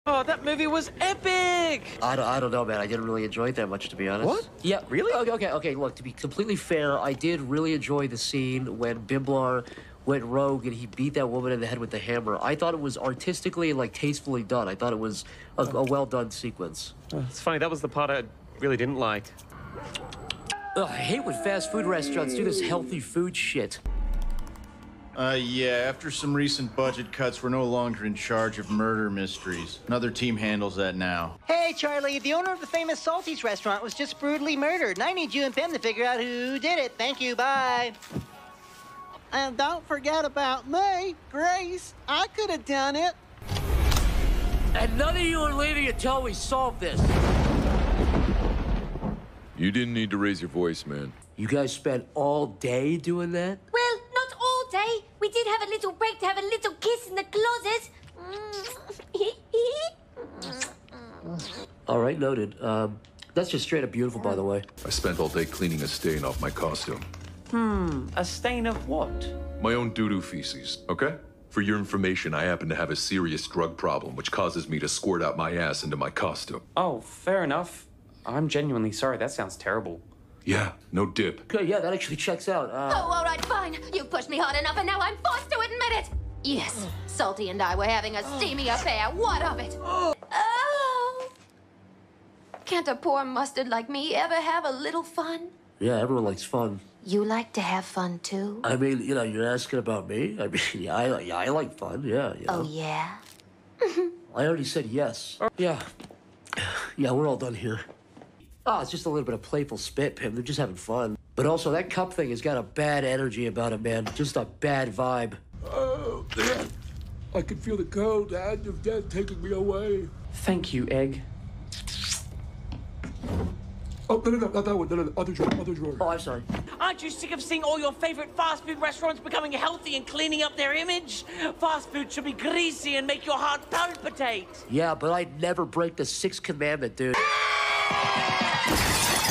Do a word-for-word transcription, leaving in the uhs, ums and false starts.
Oh, that movie was epic! I don't, I don't know, man. I didn't really enjoy it that much, to be honest. What? Yeah. Really? Okay, okay, okay. Look, to be completely fair, I did really enjoy the scene when Bimblar went rogue and he beat that woman in the head with the hammer. I thought it was artistically and, like, tastefully done. I thought it was a, a well-done sequence. Oh, it's funny, that was the part I really didn't like. Ugh, I hate when fast food restaurants do this healthy food shit. Uh, yeah, after some recent budget cuts, we're no longer in charge of murder mysteries. Another team handles that now. Hey, Charlie, the owner of the famous Salty's restaurant was just brutally murdered, and I need you and Pim to figure out who did it. Thank you, bye. And don't forget about me, Grace. I could have done it. And none of you are leaving until we solve this. You didn't need to raise your voice, man. You guys spent all day doing that? Well, not all day. We did have a little break to have a little kiss in the closet. All right, noted. Um, that's just straight up beautiful, by the way. I spent all day cleaning a stain off my costume. Hmm, a stain of what? My own doo-doo feces, okay? For your information, I happen to have a serious drug problem, which causes me to squirt out my ass into my costume. Oh, fair enough. I'm genuinely sorry. That sounds terrible. Yeah, no dip. Okay, yeah, that actually checks out. Uh... Oh, all right, fine. You've pushed me hard enough, and now I'm forced to admit it. Yes, Salty and I were having a steamy affair. What of it? Oh. Can't a poor mustard like me ever have a little fun? Yeah, everyone likes fun. You like to have fun, too? I mean, you know, you're asking about me? I mean, yeah, I, yeah, I like fun, yeah. You know. Oh, yeah? I already said yes. Yeah. Yeah, we're all done here. Oh, it's just a little bit of playful spit, Pim. They're just having fun. But also, that cup thing has got a bad energy about it, man. Just a bad vibe. Oh, I can feel the cold hand of death taking me away. Thank you, Egg. Oh, no, no, no, not that one. No, no, no, other drawer, other drawer. Oh, I'm sorry. Aren't you sick of seeing all your favorite fast food restaurants becoming healthy and cleaning up their image? Fast food should be greasy and make your heart palpitate. Yeah, but I'd never break the sixth commandment, dude.